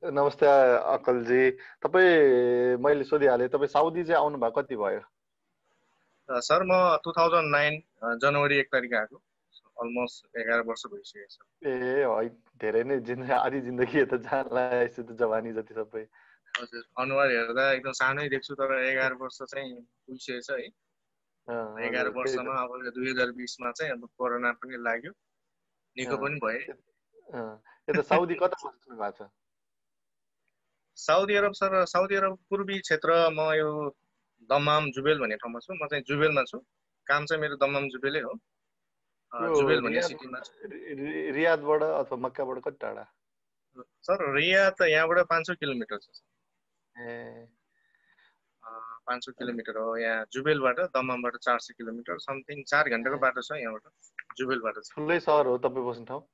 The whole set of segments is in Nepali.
नमस्ते अकलजी। तपाईँ मैले सोधिहालेँ, तपाईँ साउदी चाहिँ आउनु भएको कति भयो? सर म 2009 जनवरी 1 तारिक आएको। अलमोस्ट 11 वर्ष भइसकेको छ। ए है, धेरै नै आधी जिन्दगी त जान लागेको त जवानी जति सबै। हजुर, अनुहार हेर्दा एकदम सानै देख्छु तर 11 वर्ष चाहिँ पुगिसकेको छ है। एघार हजुर त्यही त। वर्षमा अब 2020मा चाहिँ अब कोरोना पनि लाग्यो, निको अँ, पनि भए। यता साउदी कता बस्नु भएको छ? Saudi Arab sir, Saudi Arab पूर्वी क्षेत्र, म यो दमाम जुबेल भन्ने ठाउँमा छु। म चाहिँ जुबेलमा छु, काम चाहिँ मेरो दमाम जुबेलै हो। यो जुबेल भन्ने रियाद सिटीमा छु। रियादबाट अथवा मक्काबाट कति टाढा? सर रियाद त यहाँबाट 500 किलोमिटर छ। ए 500 अनि किलोमिटर हो। यहाँ जुबेलबाट दमामबाट 400 किलोमिटर, समथिङ 4 घन्टाको बाटो छ यहाँबाट जुबेलबाट चाहिँ। ठुलै सहर हो तपाईँ बस्ने ठाउँ?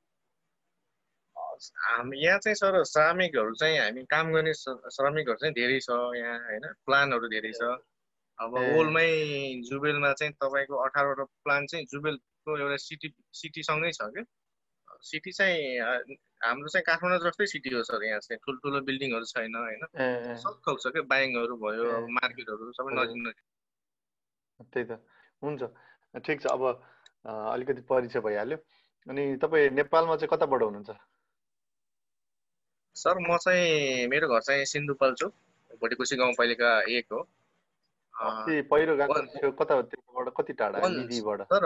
हामी यहाँ चाहिँ सर श्रमिकहरू चाहिँ, हामी काम गर्ने श्रमिकहरू चाहिँ धेरै छ यहाँ होइन। प्लानहरू धेरै छ। अब ए वर्ल्डमै जुबेलमा चाहिँ तपाईँको 18वटा प्लान चाहिँ जुबेलको एउटा सिटीसँगै छ क्या। सिटी चाहिँ हाम्रो चाहिँ काठमाडौँ जस्तै सिटी हो सर। यहाँ चाहिँ ठुल्ठुलो बिल्डिङहरू छैन होइन, ए ए सबथोक छ क्या। ब्याङ्कहरू भयो, ए अब मार्केटहरू सबै हजुर नजिक नजिक। त्यही त। हुन्छ, ठिक छ। अब अलिकति परिचय भइहाल्यो। अनि तपाईँ नेपालमा चाहिँ कताबाट हुनुहुन्छ? सर म चाहिँ, मेरो घर चाहिँ सिन्धुपाल्चोक, भोटिकोसी गाउँपालिका 1 हो। अस्ति पहिरो गएको वन थियो, कता त्यहाँबाट कति टाढा वन लिबीबाट? तर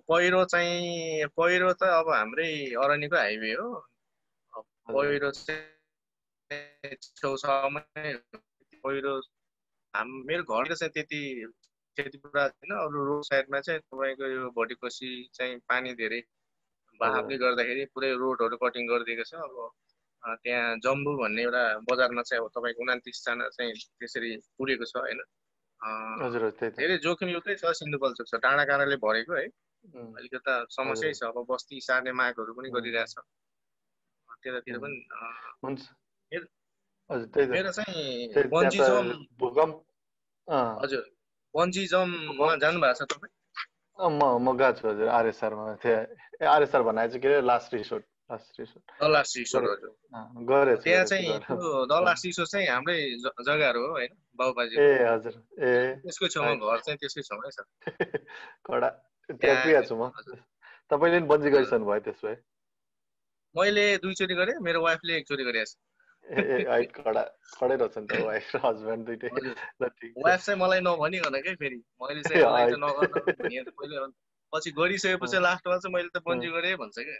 पहिरो त अब हाम्रै अरनिको हाइवे हो। अब हजुर पहिरो चाहिँ छेउछाउमै पहिरो। मेरो घर चाहिँ त्यति क्षतिपुरा छैन। अरू रोड साइडमा चाहिँ तपाईँको यो भोटिकोसी चाहिँ पानी धेरै हजुर बहावले गर्दाखेरि पुरै रोडहरू कटिङ गरिदिएको छ। अब त्यहाँ जम्बू भन्ने एउटा बजारमा चाहिँ अब तपाईँको 29जना चाहिँ त्यसरी पुरेको छ होइन। हजुर त्यही त। धेरै जोखिमयुक्तै छ सिन्धुपाल्चोक छ, डाँडा काँडाले भरेको है। उम्, अलिकता हजुर समस्यै छ। अब बस्ती सार्ने मागहरू पनि उम्, गरिरहेछ त्यतातिर उम्, पनि। हुन्छ मेरो हजुर त्यही त। मेरो चाहिँ त्यही त्यहाँ बन्जी जम्प। त भूकम्प हजुर, बन्जी जम्पमा भूकम्प जानुभएको छ तपाईँ? म गएको छु हजुर, आरएसआरमा। त्यहाँ आरएसआर भन्नाले चाहिँ के अरे लास्ट रिसोर्ट। लास्ट रिसोर्ट दला सिसोर गरेको हजुर। गरेछु त्यहाँ गरेछु चाहिँ गरेँ। त्यो दला सिसो चाहिँ हाम्रै जग्गाहरू हो होइन, ए बाबुबाजेको। हजुर ए त्यसको छेउमा है। घर चाहिँ त्यसकै छेउमा है सर। कडा त्यहाँ त्यहाँ पुगेको छु म। हजुर तपाईँले पनि बन्जी हजुर। गरिसक्नु भयो त्यसो भए? मैले 2 चोटि गरेँ, मेरो वाइफले 1 चोटि गरेको है छ। कडा कडै रहेछ नि त वाइफ र हस्बेन्ड दुइटै। हजुर, ल ठिक छ। वाइफ चाहिँ मलाई नभनिकन क्या फेरि, मैले चाहिँ यसलाई है त नगर्न भनिहालेँ पहिले। पछि गरिसकेपछि लास्टमा चाहिँ मैले त बन्जी गरेँ भन्छ क्या।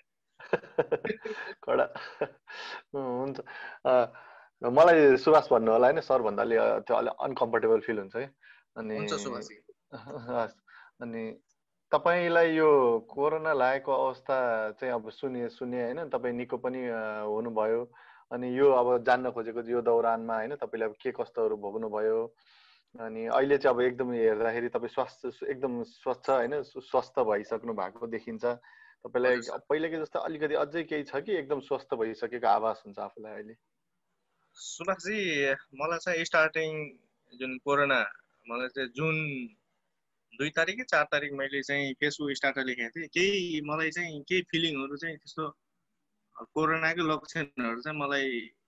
कडा हुन्छ। मलाई सुभाष भन्नु होला होइन, सर भन्दा अलि त्यो अलिक अनकम्फर्टेबल फिल हुन्छ है। अनि हुन्छ सुभाषी। हस्, अनि तपाईँलाई यो कोरोना लागेको अवस्था चाहिँ अब सुने सुने होइन, तपाईँ निको पनि हुनुभयो। अनि यो अब जान्न खोजेको यो दौरानमा होइन तपाईँले अब के कस्तोहरू भोग्नुभयो? अनि अहिले चाहिँ अब एकदम हेर्दाखेरि तपाईँ स्वास्थ्य एकदम स्वच्छ होइन, स्वस्थ भइसक्नु भएको देखिन्छ। तपाईँलाई हजुर सर। पहिलाको जस्तो अलिकति अझै केही छ कि एकदम स्वस्थ भइसकेको आभास हुन्छ आफूलाई अहिले? सुभाषजी, मलाई चाहिँ स्टार्टिङ जुन कोरोना, मलाई चाहिँ जुन 2 तारिक कि 4 तारिक मैले चाहिँ फेसबुक स्टार्टर लेखेको थिएँ। केही मलाई चाहिँ केही फिलिङहरू चाहिँ त्यस्तो कोरोनाकै लक्षणहरू चाहिँ मलाई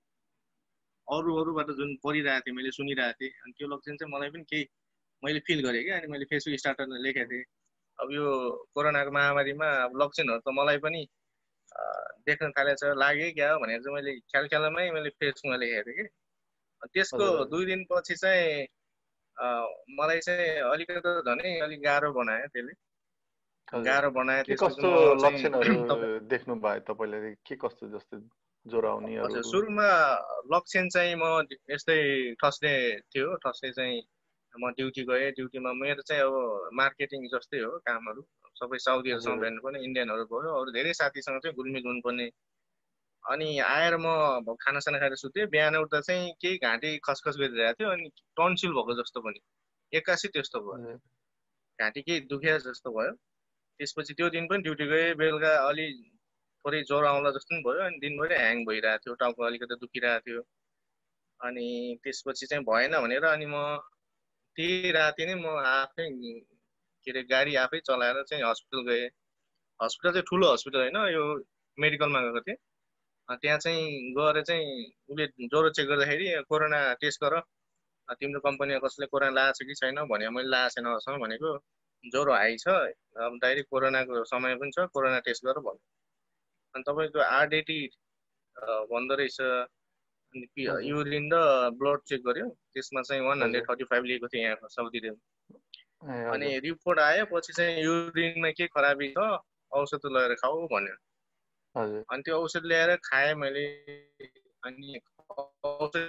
अरूबाट जुन पढिरहेको थिएँ, मैले सुनिरहेको थिएँ, अनि त्यो लक्षण चाहिँ मलाई पनि केही मैले फिल गरेँ क्या। अनि मैले फेसबुक स्टार्टरमा लेखेको थिएँ। अब यो कोरोनाको महामारीमा अब लक्षणहरू त मलाई पनि देख्न थालेछ, लाग्यो क्या हो भनेर चाहिँ मैले ख्याल ख्यालमै मैले फेसबुकमा लेखेको थिएँ कि। त्यसको हजुर 2 दिनपछि चाहिँ मलाई चाहिँ अलिकति झनै अलिक गाह्रो बनायो त्यसले। हजुर गाह्रो बनायो। के त्यसपछि कस्तो म चाहिँ लक्षणहरू तपाईँ देख्नु भयो तपाईँले? के कस्तो जस्तो ज्वरो आउनेहरू? हजुर, सुरुमा लक्षण चाहिँ म यस्तै थर्सडे थियो। थर्सडे चाहिँ म ड्युटी गएँ। ड्युटीमा मेरो चाहिँ अब मार्केटिङ जस्तै हो कामहरू। सबै साउदीहरूसँग हजुर भेट्नुपर्ने, इन्डियनहरू भयो, अरू धेरै साथीसँग चाहिँ घुलमिल हुनुपर्ने। अनि आएर म अब खानासाना खाएर सुतेँ। बिहान उठ्दा चाहिँ केही घाँटी खसखस गरिरहेको थियो, अनि टन्सिल भएको जस्तो पनि एक्कासी त्यस्तो भयो। हजुर घाँटी केही दुख्या जस्तो भयो। त्यसपछि त्यो दिन पनि ड्युटी गएँ। बेलुका अलि थोरै ज्वरो आउँला जस्तो पनि भयो। अनि दिनभरि ह्याङ भइरहेको थियो, टाउको अलिकति दुखिरहेको थियो। अनि त्यसपछि चाहिँ भएन भनेर अनि म त्यही राति नै म आफै के अरे गाडी आफै चलाएर चाहिँ हस्पिटल गएँ। हस्पिटल चाहिँ ठुलो हस्पिटल होइन, यो मेडिकलमा गएको थिएँ। त्यहाँ चाहिँ गएर चाहिँ उसले ज्वरो चेक गर्दाखेरि कोरोना टेस्ट गर, तिम्रो कम्पनीमा कसैले कोरोना लगाएको छ कि छैन भने मैले लगाएको छैन अहिलेसम्म भनेको, ज्वरो हाई छ, अब डाइरेक्ट कोरोनाको समय पनि छ, कोरोना टेस्ट गर भन्यो। अनि तपाईँको आरडिटी भन्दो रहेछ। अनि युरिन र ब्लड चेक गर्यो, त्यसमा चाहिँ 135 लिएको थियो यहाँको साउदीले। अनि रिपोर्ट आयो, पछि चाहिँ युरिनमा के खराबी छ औषध लगेर खाऊ भन्यो। अनि त्यो औषध ल्याएर खाएँ मैले। अनि औषध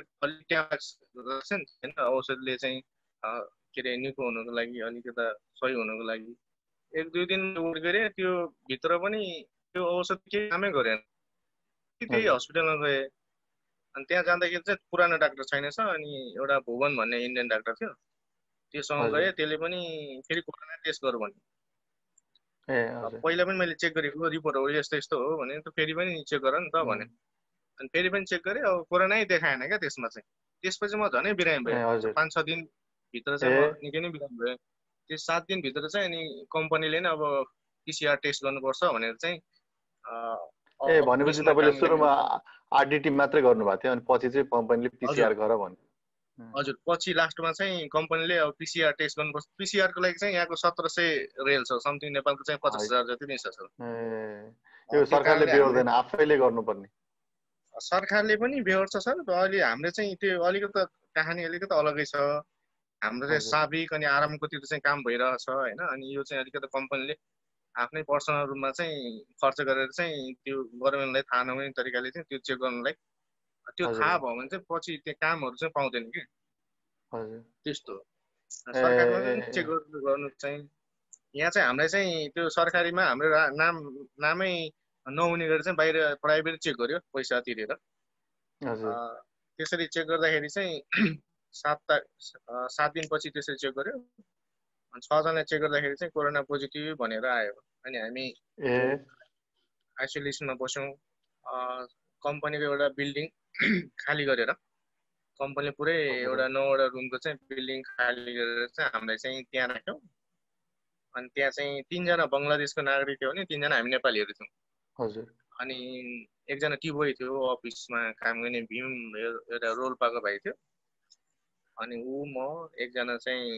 औषधले चाहिँ के अरे निको हुनुको लागि, अलिकता सही हुनुको लागि 1-2 दिन वेट गरेँ। त्यो भित्र पनि त्यो औषध केही कामै गरेन। त्यही हस्पिटलमा गएँ। अनि त्यहाँ जाँदाखेरि चाहिँ पुरानो डाक्टर छैनछ। अनि एउटा भुवन भन्ने इन्डियन डाक्टर थियो, त्योसँग गएँ। त्यसले पनि फेरि कोरोना टेस्ट गर भन्यो। पहिला पनि मैले चेक गरेको रिपोर्टहरू यस्तो यस्तो हो भने त फेरि पनि चेक गर नि त भन्यो। अनि फेरि पनि चेक गरेँ, अब कोरोनै देखाएन क्या त्यसमा चाहिँ। त्यसपछि म झनै बिरामी भएँ। 5-6 दिनभित्र चाहिँ म निकै नै बिरामी भएँ। त्यो 7 दिनभित्र चाहिँ अनि कम्पनीले नै अब पिसिआर टेस्ट गर्नुपर्छ भनेर चाहिँ भनेपछि तपाईँले सुरुमा आरडिटी मात्रै गर्नुभएको थियो, अनि पछि चाहिँ कम्पनीले पिसिआर गर भन्यो। हजुर, पछि लास्टमा चाहिँ कम्पनीले अब पिसिआर टेस्ट गर्नुपर्छ। पिसिआरको लागि चाहिँ यहाँको 1700 रेल छ समथिङ, नेपालको चाहिँ 50,000 जति नै छ सर। यो सरकारले बेहोर्दैन, आफैले गर्नुपर्ने। सरकारले पनि बेहोर्छ सर। अहिले हामीले चाहिँ त्यो अलिकति कहानी अलिकति अलगै छ। हाम्रो चाहिँ साबिक अनि आरामकोतिर चाहिँ काम भइरहेछ होइन। अनि यो चाहिँ अलिकति कम्पनीले आफ्नै पर्सनल रूपमा चाहिँ खर्च गरेर चाहिँ त्यो गभर्मेन्टलाई थाहा नहुने तरिकाले चाहिँ त्यो चेक गर्नलाई, त्यो थाहा भयो भने चाहिँ पछि त्यो कामहरू चाहिँ पाउँदैन कि त्यस्तो। सरकारमा पनि चेक गर्नु चाहिँ यहाँ चाहिँ हामीलाई चाहिँ त्यो सरकारीमा हाम्रो नामै नहुने गरी चाहिँ बाहिर प्राइभेट चेक गर्यो पैसा तिरेर। त्यसरी चेक गर्दाखेरि चाहिँ 7 दिनपछि त्यसरी चेक गर्यो। अनि 6 जनाले चेक गर्दाखेरि चाहिँ कोरोना पोजिटिभ भनेर आयो। अनि हामी आइसोलेसनमा बस्यौँ। कम्पनीको एउटा बिल्डिङ खाली गरेर, कम्पनीले पुरै एउटा 9वटा रुमको चाहिँ बिल्डिङ खाली गरेर चाहिँ हामीलाई चाहिँ त्यहाँ राख्यौँ। अनि त्यहाँ चाहिँ 3 जना बङ्गलादेशको नागरिक थियो भने 3 जना हामी नेपालीहरू थियौँ। अनि एकजना टिबोय थियो अफिसमा काम गर्ने, भीम एउटा रोल्पाको भाइ थियो। अनि ऊ म एकजना चाहिँ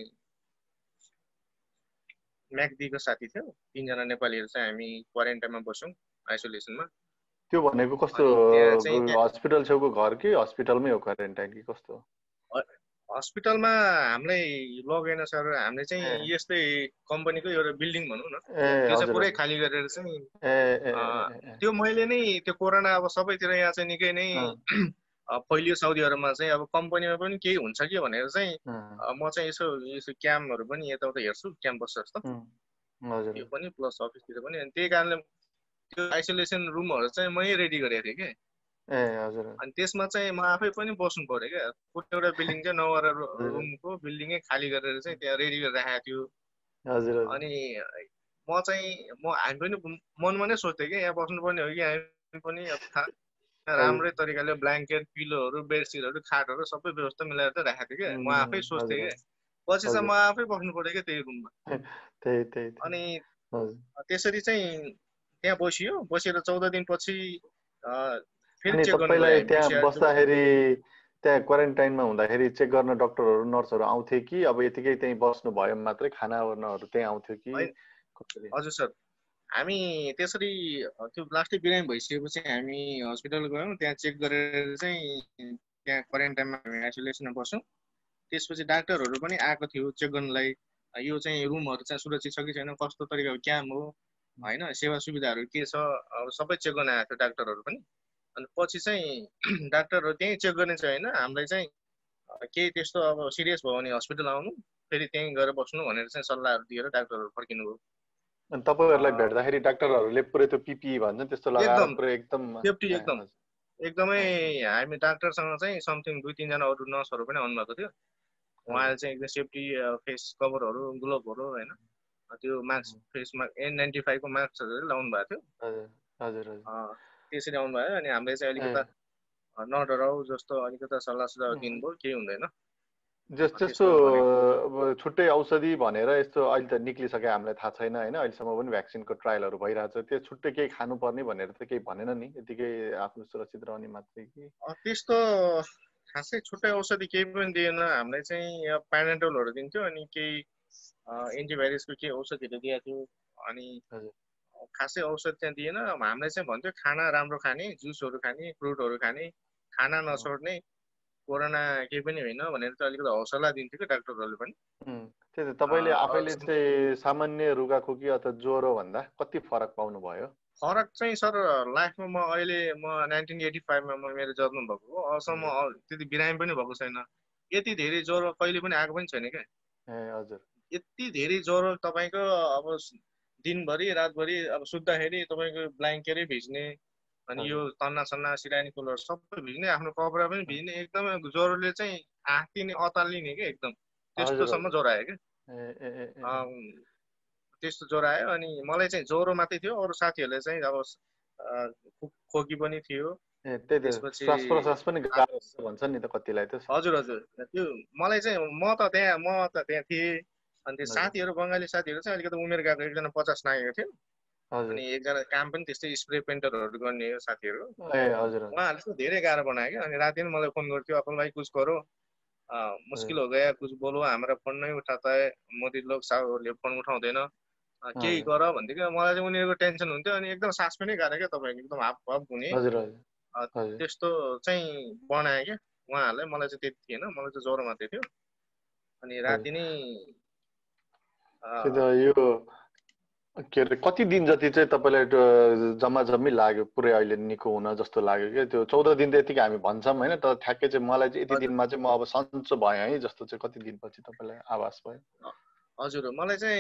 म्याकदीको साथी थियो। 3 जना नेपालीहरू चाहिँ हामी क्वारेन्टाइनमा बस्यौँ आइसोलेसनमा। त्यो भनेको कस्तो, हस्पिटल छेउको घर कि हस्पिटलमै हो क्वारेन्टाइन कि कस्तो? हस्पिटलमा हामीलाई लगेन सर। हामीले चाहिँ यस्तै कम्पनीको एउटा बिल्डिङ भनौँ न, त्यो चाहिँ पुरै खाली गरेर चाहिँ त्यो मैले नै त्यो कोरोना अब सबैतिर यहाँ चाहिँ निकै नै फैलियो साउदी अरबमा चाहिँ। अब कम्पनीमा पनि केही हुन्छ कि भनेर चाहिँ म चाहिँ यसो क्याम्पहरू पनि यताउता हेर्छु, क्याम्पस जस्तो त्यो पनि प्लस अफिसतिर पनि। अनि त्यही कारणले त्यो आइसोलेसन रुमहरू चाहिँ मै रेडी गरेको थिएँ कि। अनि त्यसमा चाहिँ म आफै पनि बस्नु पर्यो क्या। एउटा बिल्डिङ चाहिँ 9वटा रुमको बिल्डिङै खाली गरेर चाहिँ त्यहाँ रेडी गरेर राखेको थियो। अनि हामी पनि मनमा नै सोच्थ्यो कि यहाँ बस्नुपर्ने हो कि हामी पनि राम्रै तरिकाले ब्ल्याङ्केट, पिलोहरू, बेडसिटहरू, खाटहरू सबै व्यवस्था मिलाएर चाहिँ राखेको थिएँ क्या। म आफै सोच्थेँ क्या। पछि चाहिँ म आफै बस्नु पर्यो क्या त्यही रुममा। अनि त्यसरी चाहिँ त्यहाँ बसेर 14 दिनपछि फेरि चेक गर्नु भयो। त्यहाँ बस्दाखेरि, त्यहाँ क्वारेन्टाइनमा हुँदाखेरि चेक गर्न डक्टरहरू नर्सहरू आउँथे कि अब यतिकै त्यहीँ बस्नु भयो मात्रै, खानाहरू त्यहीँ आउँथ्यो कि? हजुर सर, हामी त्यसरी त्यो लास्टै बिरामी भइसकेपछि हामी हस्पिटल गयौँ। त्यहाँ चेक गरेर चाहिँ त्यहाँ क्वारेन्टाइनमा हामी आइसोलेसनमा बस्यौँ। त्यसपछि डाक्टरहरू पनि आएको थियो चेक गर्नलाई, यो चाहिँ रुमहरू चाहिँ सुरक्षित छ कि छैन, कस्तो तरिकाको क्याम्प हो होइन, सेवा सुविधाहरू के छ, अब सबै चेक गर्न आएको थियो डाक्टरहरू पनि। अनि पछि चाहिँ डाक्टरहरू त्यहीँ चेक गर्ने चाहिँ होइन, हामीलाई चाहिँ केही त्यस्तो अब सिरियस भयो भने हस्पिटल आउनु, फेरि त्यहीँ गएर बस्नु भनेर चाहिँ सल्लाहहरू दिएर डाक्टरहरू फर्किनु भयो। अनि तपाईँहरूलाई भेट्दाखेरि डाक्टरहरूले पुरै त्यो पिपिई भन्छ त्यस्तो लगाएर पुरै एकदम सेफ्टी एकदमै हामी डाक्टरसँग चाहिँ समथिङ 2-3 जना अरू नर्सहरू पनि आउनुभएको थियो। उहाँले चाहिँ एकदम सेफ्टी फेस कभरहरू, ग्लोभहरू होइन, त्यो मास्क, फेस मास्क N95 को मास्कहरू लाउनु भएको थियो। त्यसरी आउनु भयो। अनि हामीले चाहिँ अलिकता नडराउ जस्तो अलिकता सल्लाह सुझाव दिनुभयो, केही हुँदैन त्यस्तो त्यस्तो भने छुट्टै औषधि भनेर यस्तो अहिले त निक्लिसक्यो, हामीलाई थाहा छैन होइन, अहिलेसम्म पनि भ्याक्सिनको ट्रायलहरू भइरहेछ, त्यो छुट्टै केही खानुपर्ने भनेर त केही भनेन नि, यतिकै आफ्नो सुरक्षित रहने मात्रै कि? त्यस्तो खासै छुट्टै औषधि केही पनि दिएन हामीलाई चाहिँ, प्यानाडोलहरू दिन्थ्यो अनि केही एन्टिभाइरसको केही औषधिहरू दिएको थियो। अनि हजुर खासै औषध चाहिँ दिएन, हामीलाई चाहिँ भन्थ्यो खाना राम्रो खाने, जुसहरू खाने, फ्रुटहरू खाने, खाना नछोड्ने, कोरोना केही पनि होइन भनेर चाहिँ अलिकति हौसला दिन्थ्यो कि डाक्टरहरूले पनि। त्यही त, तपाईँले आफैले चाहिँ सामान्य रुगाखोकी अथवा ज्वरो भन्दा कति फरक पाउनु भयो? फरक चाहिँ सर लाइफमा म 1985मा म मेरो जन्म भएको हो, अबसम्म त्यति बिरामी पनि भएको छैन, यति धेरै ज्वरो कहिले पनि आएको पनि छैन क्या। ए हजुर। यति धेरै ज्वरो तपाईँको अब दिनभरि रातभरि अब सुत्दाखेरि तपाईँको ब्ल्याङ्केटै भिज्ने, अनि यो तन्ना सन्ना सिरानी फुलहरू सबै भिज्ने, आफ्नो कपडा पनि भिज्ने, एकदमै ज्वरोले चाहिँ आँटिने अतालिने क्या एकदम, त्यस्तोसम्म ज्वरो आयो क्या। त्यस्तो ज्वरो आयो अनि मलाई चाहिँ ज्वरो मात्रै थियो, अरू साथीहरूले चाहिँ अब खोकी पनि थियो। त्यही त, श्वास प्रश्वास पनि गाह्रो हुन्छ भन्छ नि त कतिलाई त। हजुर हजुर, त्यो मलाई चाहिँ म त त्यहाँ थिएँ, अनि त्यो साथीहरू बङ्गाली साथीहरू चाहिँ अलिकति उमेर गएको, एकजना 50 नागेको थियो, अनि एकजना काम पनि त्यस्तै स्प्रे पेन्टरहरू गर्ने साथीहरू, उहाँहरूले चाहिँ धेरै गाह्रो बनायो क्या। अनि राति पनि मलाई फोन गर्थ्यो, अफल भाइ कुछ करो, मुस्किल हो गया, कुछ बोलो, हाम्रो फोन नै उठाता है, मोदी लोग साहबहरूले फोन उठाउँदैन, केही गर भन्थ्यो क्या। मलाई चाहिँ उनीहरूको टेन्सन हुन्थ्यो, अनि एकदम सास पनि गाह्रो क्या तपाईँको, एकदम हाफ हाफ हुने, त्यस्तो चाहिँ बनायो क्या उहाँहरूलाई। मलाई चाहिँ त्यति थिएन, मलाई चाहिँ ज्वरो मात्रै थियो। अनि राति नै यो के अरे कति दिन जति चाहिँ तपाईँलाई जम्मा जम्मी लाग्यो पुरै अहिले निको हुन जस्तो लाग्यो क्या? त्यो 14 दिन त यतिकै हामी भन्छौँ होइन, तर ठ्याक्कै चाहिँ मलाई चाहिँ यति दिनमा चाहिँ म अब सन्चो भएँ है जस्तो चाहिँ कति दिनपछि तपाईँलाई आभास भयो? हजुर, मलाई चाहिँ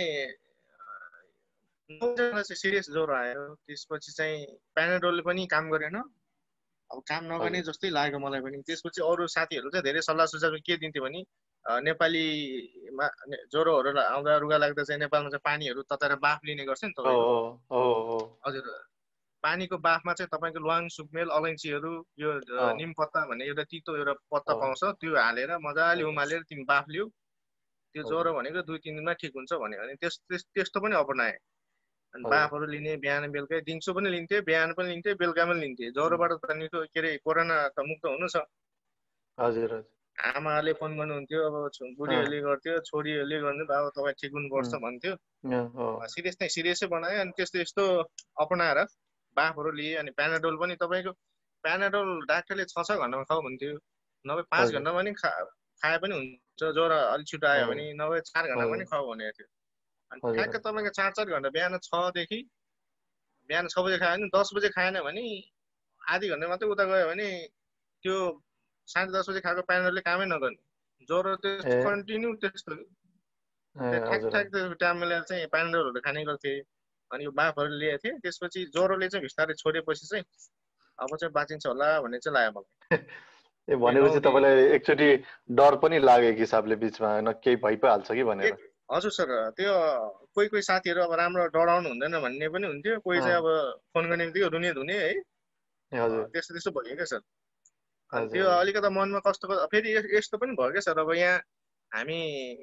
9 दिनमा चाहिँ सिरियस ज्वरो आयो, त्यसपछि चाहिँ प्यानाडोलले पनि काम गरेन, अब काम नगर्ने जस्तै लाग्यो मलाई पनि। त्यसपछि अरू साथीहरू चाहिँ धेरै सल्लाह सुझाव के दिन्थ्यो भने, नेपालीमा ज्वरोहरू आउँदा रुगा लाग्दा चाहिँ नेपालमा चाहिँ पानीहरू तताएर बाफ लिने गर्छ नि तपाईँको। हजुर, पानीको बाफमा चाहिँ तपाईँको ल्वाङ, सुकमेल, अलैँचीहरू, यो निम पत्ता भन्ने एउटा तितो एउटा पत्ता पाउँछ, त्यो हालेर मजाले उमालेर तिमी बाफ लियो, त्यो ज्वरो भनेको 2-3 दिनमा ठिक हुन्छ भन्यो। अनि त्यस्तो पनि अपनाएँ। अनि बाफहरू लिने, बिहान बेलुकै, दिउँसो पनि लिन्थेँ, बिहान पनि लिन्थेँ, बेलुका पनि लिन्थेँ। ज्वरोबाट त निको के अरे कोरोना त मुक्त हुनु छ। हजुर। आमाले फोन गर्नुहुन्थ्यो, अब बुढीहरूले गर्थ्यो, छोरीहरूले गर्नु अब तपाईँ ठिक हुनुपर्छ भन्थ्यो। सिरियसै बनायो। अनि यस्तो अपनाएर बाफहरू लिए। अनि प्यानाडोल पनि तपाईँको, प्यानाडोल डाक्टरले 6 घन्टामा खाऊ भन्थ्यो, नभए 5 घन्टामा पनि खाए पनि हुन्छ, ज्वरो अलिक छिटो आयो भने, नभए 4 घन्टामा पनि खाऊ भनेको थियो। अनि ठ्याक्क तपाईँको 4-4 घन्टा, बिहान 6 बजे खायो भने 10 बजे खाएन भने आधी घन्टा मात्रै उता गयो भने त्यो 10:30 बजे खाएको प्यानाडोलले कामै नगर्ने, ज्वरो त्यस्तो कन्टिन्यू त्यस्तो ठ्याक टाइम मिलाएर चाहिँ प्यानाडोलहरू खाने गर्थे। अनि यो बाफहरू लिएको थिएँ। त्यसपछि ज्वरोले चाहिँ बिस्तारै छोडेपछि चाहिँ अब चाहिँ बाँचिन्छ होला भन्ने चाहिँ लाग्यो मलाई। भनेपछि तपाईँलाई एकचोटि डर पनि लागेको हिसाबले बिचमा केही भइ पो हाल्छ कि भनेर? हजुर सर, त्यो कोही साथीहरू अब राम्रो डराउनु हुँदैन भन्ने पनि हुन्थ्यो, कोही चाहिँ अब फोन गर्ने बित्तिकै रुने धुने है, त्यस्तो भयो क्या सर। अनि त्यो अलिकति मनमा कस्तो, फेरि यस्तो पनि भयो क्या सर, अब यहाँ हामी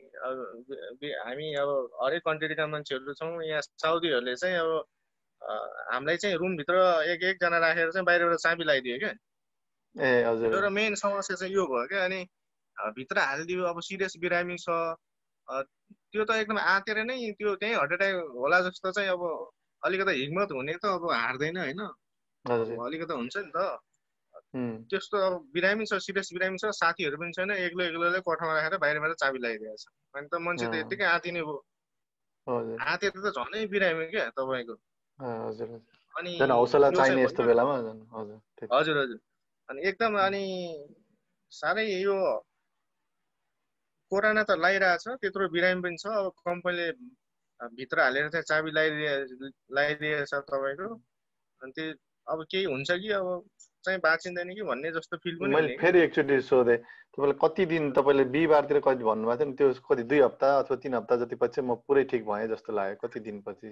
अब हरेक कन्ट्रीका मान्छेहरू छौँ, यहाँ साउदीहरूले चाहिँ अब हामीलाई चाहिँ रुमभित्र एकजना राखेर चाहिँ बाहिरबाट चाबी लगाइदियो क्या। एउटा मेन समस्या चाहिँ यो भयो क्या। अनि भित्र हालिदियो, अब सिरियस बिरामी छ, त्यो त एकदम आँतेर नै त्यो त्यहीँ हार्ट एट्याक होला जस्तो चाहिँ, अब अलिकति हिम्मत हुने त अब हार्दैन होइन, अलिकति हुन्छ नि त त्यस्तो। अब बिरामी छ, सिरियस बिरामी छ, साथीहरू पनि छैन, एक्लै कोठामा राखेर बाहिरबाट चाबी लगाइदिएको छ। अनि त मान्छे त यत्तिकै आँतिने भयो, आँतेर त झनै बिरामी क्या तपाईँको। अनि हजुर। अनि एकदम अनि साह्रै यो कोरोना त लगाइरहेछ, त्यत्रो बिरामी पनि छ। अब कम्पनीले भित्र हालेर चाहिँ चाबी लगाइदिएछ तपाईँको। अनि त्यो अब केही हुन्छ कि अब चाहिँ बाँचिँदैन कि भन्ने जस्तो फिल पनि। मैले फेरि एकचोटि सोधेँ, तपाईँले कति दिन, तपाईँले बिहिबारतिर कति भन्नुभएको थियो नि, त्यो कति 2 हप्ता अथवा 3 हप्ता जति पछि म पुरै ठिक भएँ जस्तो लाग्यो, कति दिनपछि?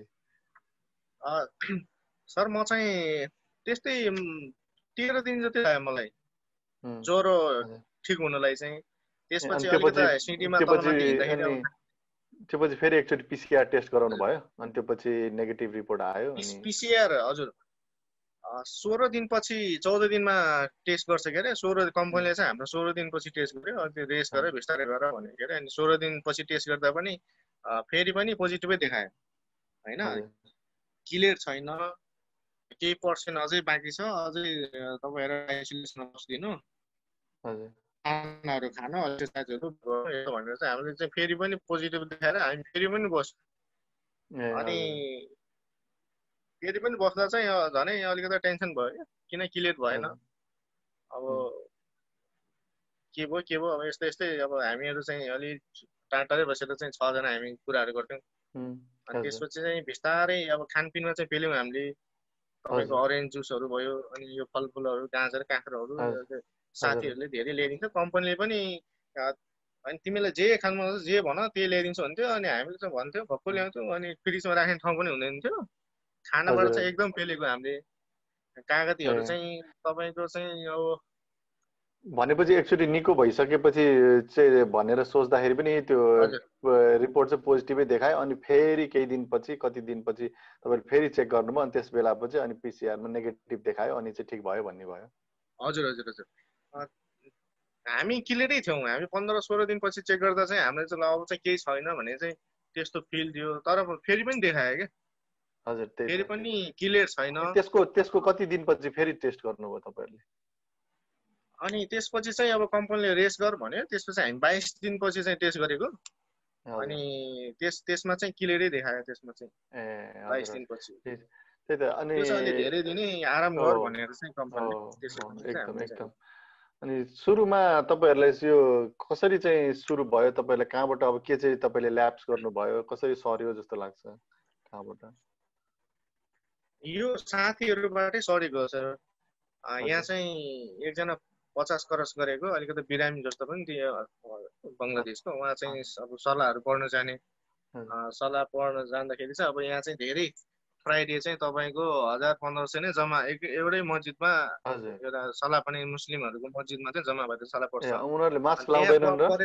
सर म चाहिँ त्यस्तै 13 दिन जति लाग्यो मलाई ज्वरो ठिक हुनलाई चाहिँ। त्यसपछि अनि अलिकता सिटीमा तलमाथि हिँड्दाखेरि अब त्योपछि फेरि एकचोटि पिसिआर टेस्ट गराउनु भयो अनि त्योपछि नेगेटिभ रिपोर्ट आयो अनि पिसिआर हजुर 16 दिनपछि 14 दिनमा टेस्ट गर्छ के अरे 16 कम्पनीले चाहिँ हाम्रो 16 दिनपछि टेस्ट गर्यो अनि त्यो रेस गरेर बिस्तारै गर भने के अरे अनि 16 दिनपछि टेस्ट गर्दा पनि फेरि पनि पोजिटिभै देखायो हैन क्लियर छैन केही पर्सेन्ट अझै बाँकी छ अझै तपाईहरु आइसोलेसनमा बस्दिनु हजुर खानाहरू खान एक्सर्साइजहरू भनेर चाहिँ हामीले चाहिँ फेरि पनि पोजिटिभ देखाएर हामी फेरि पनि बस्यो अनि फेरि पनि बस्दा चाहिँ झनै अलिकति टेन्सन भयो किन क्लियर भएन अब के भयो अब यस्तै यस्तै अब हामीहरू चाहिँ अलि टाढै बसेर चाहिँ 6 जना हामी कुराहरू गर्थ्यौँ अनि त्यसपछि चाहिँ बिस्तारै अब खानपिनमा चाहिँ पेल्यौँ हामीले तपाईको अरेन्ज जुसहरू भयो अनि यो फलफुलहरू गाजर काँक्रोहरू साथीहरूले धेरै ल्याइदिन्थ्यो कम्पनीले पनि अनि तिमीलाई जे खानु मन जे भन त्यही ल्याइदिन्छु भन्थ्यो अनि हामीले चाहिँ भन्थ्यौँ भक्कु ल्याउँथ्यौँ अनि फ्रिजमा राख्ने ठाउँ पनि हुँदैन थियो खानाबाट चाहिँ एकदम पेलेको हामीले कागतीहरू चाहिँ तपाईको चाहिँ अब भनेपछि एकचोटि निको भइसकेपछि चाहिँ भनेर सोच्दाखेरि पनि त्यो रिपोर्ट चाहिँ पोजिटिभै देखायो अनि फेरि केही दिनपछि कति दिनपछि तपाईले फेरि चेक गर्नुभयो अनि त्यस बेलापछि अनि पिसिआरमा नेगेटिभ देखायो अनि चाहिँ ठिक भयो भन्ने भयो हजुर हजुर हजुर हामी क्लियरै थियौँ हामी 15-16 दिनपछि चेक गर्दा चाहिँ हामीले चाहिँ अब चाहिँ केही छैन भने चाहिँ त्यस्तो फिल दियो तर फेरि पनि देखायो क्या हजुर फेरि पनि क्लियर छैन त्यसको कति दिनपछि फेरि टेस्ट गर्नुभयो तपाईहरुले अनि त्यसपछि चाहिँ अब कम्पनीले रेस गर भन्यो त्यसपछि हामी 22 दिनपछि चाहिँ टेस्ट गरेको अनि त्यसमा चाहिँ क्लियरै देखायो त्यसमा चाहिँ 22 दिनपछि त्यही त अनि त्यसैले धेरै दिनै आराम गर भनेर चाहिँ कम्पनीले एकदम अनि सुरुमा तपाईहरुलाई यो कसरी चाहिँ सुरु भयो तपाईहरुले कहाँबाट अब के चाहिँ तपाईले ल्याब्स गर्नुभयो कसरी सर्यो जस्तो लाग्छ कहाँबाट यो साथीहरुबाटै सरेको सर यहाँ चाहिँ एकजना 50 क्रस गरेको अलिकति बिरामी जस्तो पनि थियो बंगलादेशको उहाँ चाहिँ अब सल्लाहहरु पढ्न जाने सल्लाह पढ्न जाँदाखेरि चाहिँ अब यहाँ चाहिँ धेरै फ्राइडे चाहिँ तपाईको 1000-1500 नै जम्मा एउटै मस्जिदमा एउटा सल्लाह पनि मुस्लिमहरुको मस्जिदमा चाहिँ जम्मा भएर सल्लाह पढ्छ उनीहरुले मास्क लाउँदैनन् र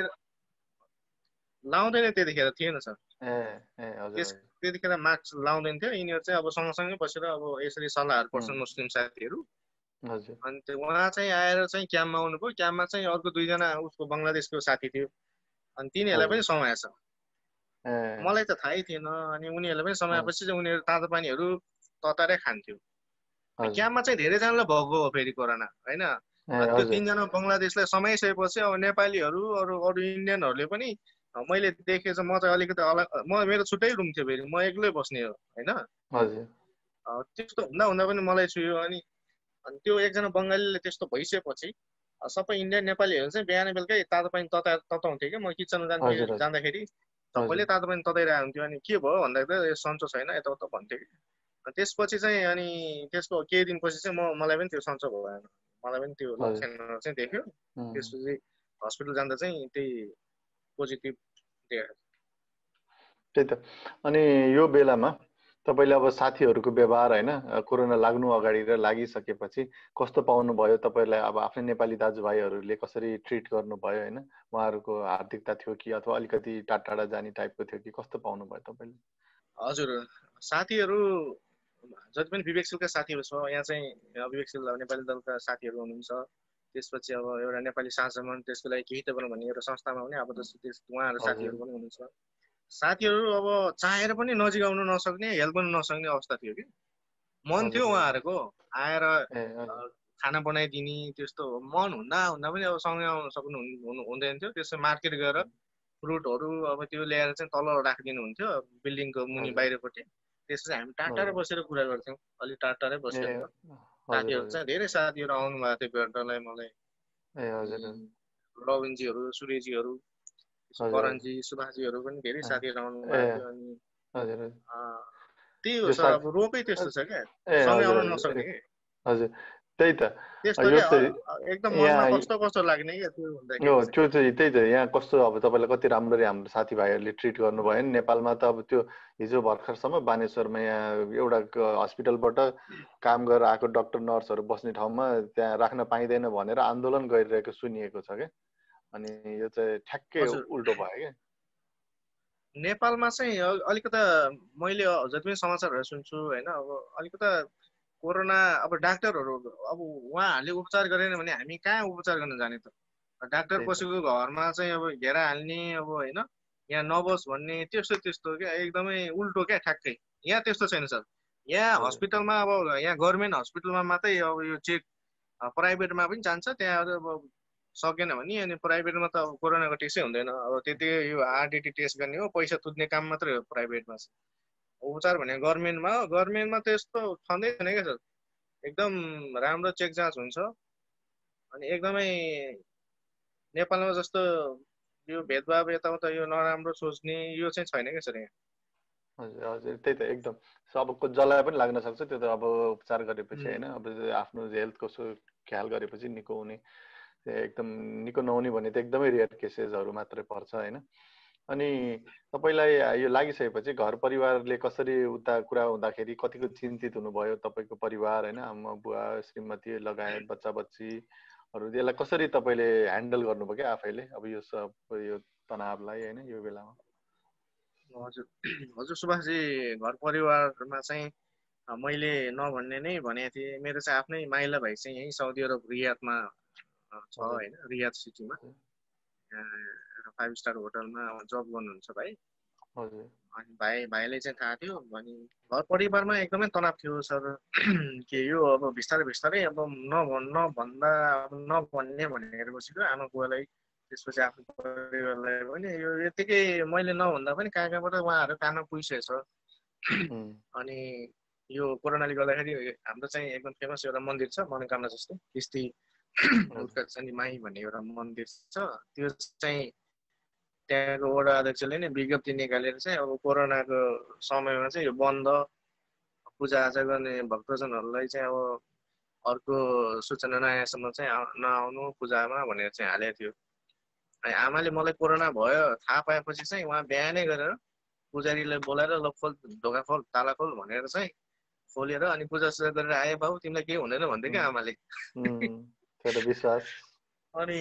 लाउँदैन त्यतिखेर थिएन सर हजुर त्यतिखेर मास्क लाउँदैन थियो यिनीहरु चाहिँ अब सँगसँगै बसेर अब यसरी सल्लाहहरु पढ्छन् मुस्लिम साथीहरु हजुर अनि त्यो उहाँ चाहिँ आएर चाहिँ क्याम्पमा आउनुभयो क्याम्पमा चाहिँ अर्को 2 जना उसको बंगलादेशको साथी थियो अनि तिनीहरुलाई पनि समाएछ मलाई त थाहै थिएन अनि उनीहरुलाई पनि समाएपछि चाहिँ उनीहरु तातो पानीहरु ततारै खान्थ्यो क्याम्पमा चाहिँ धेरै जनालाई भएको हो फेरि कोरोना हैन त्यो 3 जना बंगलादेशलाई समाइसकेपछि अब नेपालीहरु अरु इन्डियनहरुले पनि मैले देखे चाहिँ म चाहिँ अलिकति म मेरो छुट्टै रुम थियो फेरि म एक्लै बस्ने हो हैन हजुर त्यस्तो हुँदा पनि मलाई छुयो अनि त्यो एकजना बंगालीले त्यस्तो भइसकेपछि सबै इन्डियन नेपालीहरु चाहिँ बिहान बेलुकै तातो पानी तताउँथे के म किचनमा जाँदाखेरि सबैले तातो पानी तताइरहेको हुन्थ्यो अनि के भयो भन्दाखेरि सन्चो छैन यताउता भन्थ्यो कि त्यसपछि चाहिँ अनि त्यसको केही दिनपछि चाहिँ मलाई पनि त्यो सन्चो भएन मलाई पनि त्यो लक्षणहरु चाहिँ देख्यो त्यसपछि हस्पिटल जाँदा चाहिँ त्यही पोजिटिभ देखायो त्यही त अनि यो बेलामा तपाईले अब साथीहरुको व्यवहार हैन कोरोना लाग्नु अगाडि र लागिसकेपछि कस्तो पाउनु भयो तपाईलाई अब आफ्नै नेपाली दाजुभाइहरुले कसरी ट्रिट गर्नु भयो हैन उहाँहरुको हार्दिकता थियो कि अथवा अलिकति टाढा जाने टाइपको थियो कि कस्तो पाउनु भयो तपाईले हजुर साथीहरु जति पनि विवेकशीलका साथीहरु छ यहाँ चाहिँ विवेकशील नेपाली दलका साथीहरु हुनुहुन्छ त्यसपछि अब एउटा नेपाली साझामन त्यसको लागि केही त बनाउँ भन्ने एउटा संस्थामा पनि अब उहाँहरु साथीहरु पनि हुनुहुन्छ साथीहरु अब चाहेर पनि नजिक आउन नसक्ने हेल्प गर्न नसक्ने अवस्था थियो कि मन थियो उहाँहरुको आएर खाना बनाइदिने त्यस्तो मन हुँदा पनि अब सँगै आउन सक्नु हुँदैन थियो त्यसै मार्केट गएर फ्रुटहरु अब त्यो ल्याएर चाहिँ तल राखिदिनु हुन्थ्यो बिल्डिङको मुनि बाहिरपट्टि त्यसपछि हामी टाढा बसेर कुरा गर्थ्यौं अलि टाढै बसेर साथीहरु चाहिँ धेरै साथीहरु आउनु भएको थियो भेट्नलाई मलाई रविनजीहरु सूर्यजीहरु करणजी सुभाषजीहरु पनि धेरै साथीहरु आउनु भएको थियो अनि त्यही हो सर अब रोगै त्यस्तो छ क्या सँगै आउन नसक्ने के हजुर त्यही त एकदम मनमा कस्तो लाग्ने के त्यो हुँदाखेरि त्यो चाहिँ त्यही त यहाँ कस्तो अब तपाईलाई कति राम्ररी हाम्रो साथीभाइहरुले ट्रिट गर्नुभयो नि नेपालमा त अब त्यो हिजो भर्खरसम्म बानेश्वरमा यहाँ एउटा हस्पिटलबाट काम गरेर आएको डाक्टर नर्सहरु बस्ने ठाउँमा त्यहाँ राख्न पाइँदैन भनेर आन्दोलन गरिरहेको सुनिएको छ के अनि यो चाहिँ ठ्याक्कै हजुर उल्टो भयो क्या। नेपालमा चाहिँ अलिकता मैले जति पनि समाचारहरू सुन्छु होइन अब अलिकता कोरोना अब डाक्टरहरू अब उहाँहरूले उपचार गरेन भने हामी कहाँ उपचार गर्न जाने त डाक्टर त्यही त। कसैको घरमा चाहिँ अब घेरा हाल्ने अब होइन यहाँ नबोस् भन्ने त्यस्तो त्यस्तो क्या एकदमै उल्टो क्या ठ्याक्कै यहाँ त्यस्तो छैन सर यहाँ हजुर हस्पिटलमा अब यहाँ गभर्मेन्ट हस्पिटलमा मात्रै अब यो चेक प्राइभेटमा पनि जान्छ त्यहाँ अब सकेन भने अनि प्राइभेटमा त अब कोरोनाको टेस्टै हुँदैन अब त्यति यो आरडिटी टेस्ट गर्ने हो पैसा तुत्ने काम मात्रै हो प्राइभेटमा चाहिँ उपचार भने गभर्मेन्टमा त यस्तो छँदै छैन क्या सर एकदम राम्रो चेक जाँच हुन्छ अनि एकदमै नेपालमा जस्तो यो भेदभाव यताउता यो नराम्रो सोच्ने यो चाहिँ छैन क्या सर यहाँ हजुर हजुर त्यही त एकदम सबको जसलाई पनि लाग्न सक्छ त्यो त अब उपचार गरेपछि होइन अब आफ्नो हेल्थको ख्याल गरेपछि निको हुने एकदम निको नहुने भने त एकदमै रेयर केसेसहरू मात्रै पर्छ होइन। अनि तपाईँलाई यो लागिसकेपछि घर परिवारले कसरी उता कुरा हुँदाखेरि कतिको चिन्तित हुनुभयो तपाईँको परिवार होइन आमा बुवा श्रीमती लगायत बच्चा बच्चीहरू यसलाई कसरी तपाईँले ह्यान्डल गर्नुभयो क्या आफैले अब यो सब यो तनावलाई होइन यो बेलामा? हजुर हजुर सुभाषजी घर परिवारमा चाहिँ मैले नभन्ने नै भनेको थिएँ मेरो चाहिँ आफ्नै माइला भाइ चाहिँ यहीँ साउदी अरब रियादमा छ हजुर होइन रियाद सिटीमा 5 स्टार होटलमा जब गर्नुहुन्छ भाइ हजुर अनि भाइले चाहिँ थाहा थियो अनि घर परिवारमा एकदमै तनाव थियो सर के यो अब बिस्तारै बिस्तारै अब नभन्दा अब नभन्ने भनेर बसेको आमा बुवालाई त्यसपछि आफ्नो परिवारलाई पनि यो यत्तिकै मैले नभन्दा पनि कहाँ कहाँबाट उहाँहरू कानमा पुगिसकेछ अनि यो कोरोनाले गर्दाखेरि हाम्रो चाहिँ एकदम फेमस एउटा मन्दिर छ मनोकामना जस्तो किस्ती उत्कर्षणी माई भन्ने एउटा मन्दिर छ त्यो चाहिँ त्यहाँको वडा अध्यक्षले नै विज्ञप्ति निकालेर चाहिँ अब कोरोनाको समयमा चाहिँ यो बन्द पूजाआजा गर्ने भक्तजनहरूलाई चाहिँ अब अर्को सूचना नआएसम्म चाहिँ नआउनु पूजामा भनेर चाहिँ हालेको थियो। अनि आमाले मलाई कोरोना भयो थाहा पाएपछि चाहिँ उहाँ बिहानै गरेर पुजारीलाई बोलाएर ल खोल ढोका खोल ताला खोल भनेर चाहिँ खोलेर अनि पूजासुजा गरेर आए बाबु तिमीलाई केही हुँदैन भन्थ्यो क्या आमाले। विश्वास अनि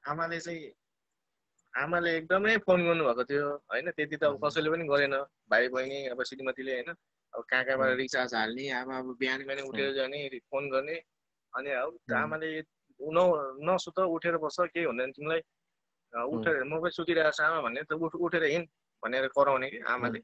आमाले एकदमै फोन गर्नुभएको थियो होइन त्यति त अब कसैले पनि गरेन भाइ बहिनी अब श्रीमतीले होइन अब कहाँ कहाँबाट रिचार्ज हाल्ने आमा अब बिहान बिहानै उठेर जाने फोन गर्ने अनि अब आमाले नसुत उठेर बस्छ केही हुँदैन तिमीलाई उठेर म पनि सुतिरहेको छु आमा भन्ने त उठेर हिँड भनेर कराउने कि आमाले